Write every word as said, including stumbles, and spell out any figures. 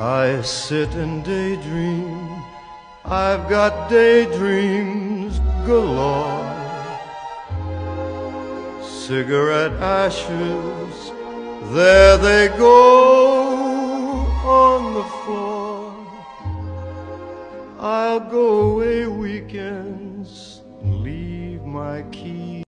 I sit and daydream, I've got daydreams galore. Cigarette ashes, there they go on the floor. I'll go away weekends, leave my keys